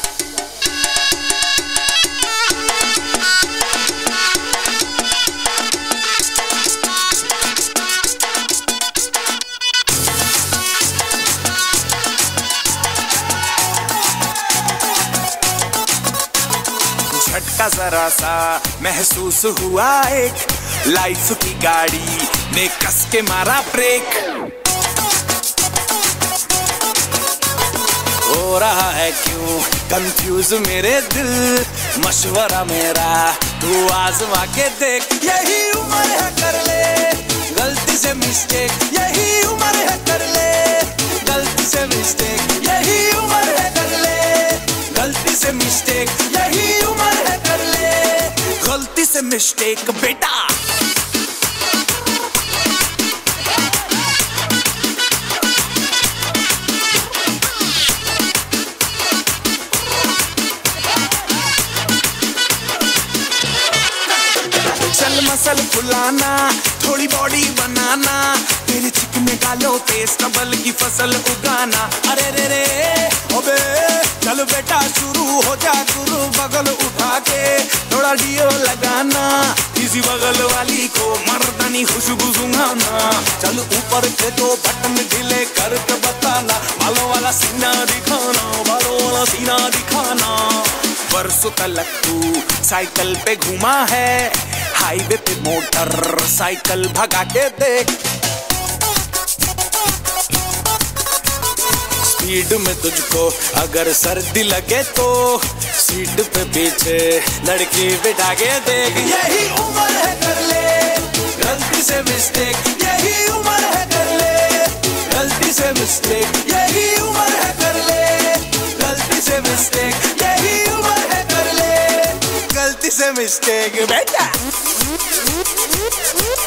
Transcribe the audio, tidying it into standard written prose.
झटका जरा सा महसूस हुआ एक, लाइफ की गाड़ी ने कस के मारा ब्रेक। हो रहा है क्यों कंफ्यूज मेरे दिल, मशवरा मेरा तू आजमा के देख। यही उम्र है कर ले गलती से मिस्टेक, यही उम्र है कर ले गलती से मिस्टेक, यही उम्र है कर ले गलती से मिस्टेक, यही उम्र है कर ले गलती से मिस्टेक बेटा। चल मसल फुलाना, थोड़ी बॉडी बनाना, तेरे चिकने गालों पे स्टबल की फसल उगाना। अरे रे रे ओबे चल बेटा शुरू हो जा गुरु, बगल उठा के थोड़ा डियो लगाना, किसी बगल वाली को मर्दानी खुशबू सुंघाना। चल ऊपर के दो बटन ढीले करके बताना, बालों वाला सीना दिखाना, बालों वाला सीना दिखाना। बरसों तलक तू साइकिल पे घुमा है, हाईवे पे मोटर साइकिल भगा के देख। स्पीड में तुझको अगर सर्दी लगे तो सीट पे पीछे लड़की बिठा के देख। यही उम्र है कर ले गलती से मिस्टेक, यही उम्र है कर ले गलती से मिस्टेक, यही उम्र है कर ले गलती से मिस्टेक, यही उम्र है कर ले गलती से मिस्टेक बेटा।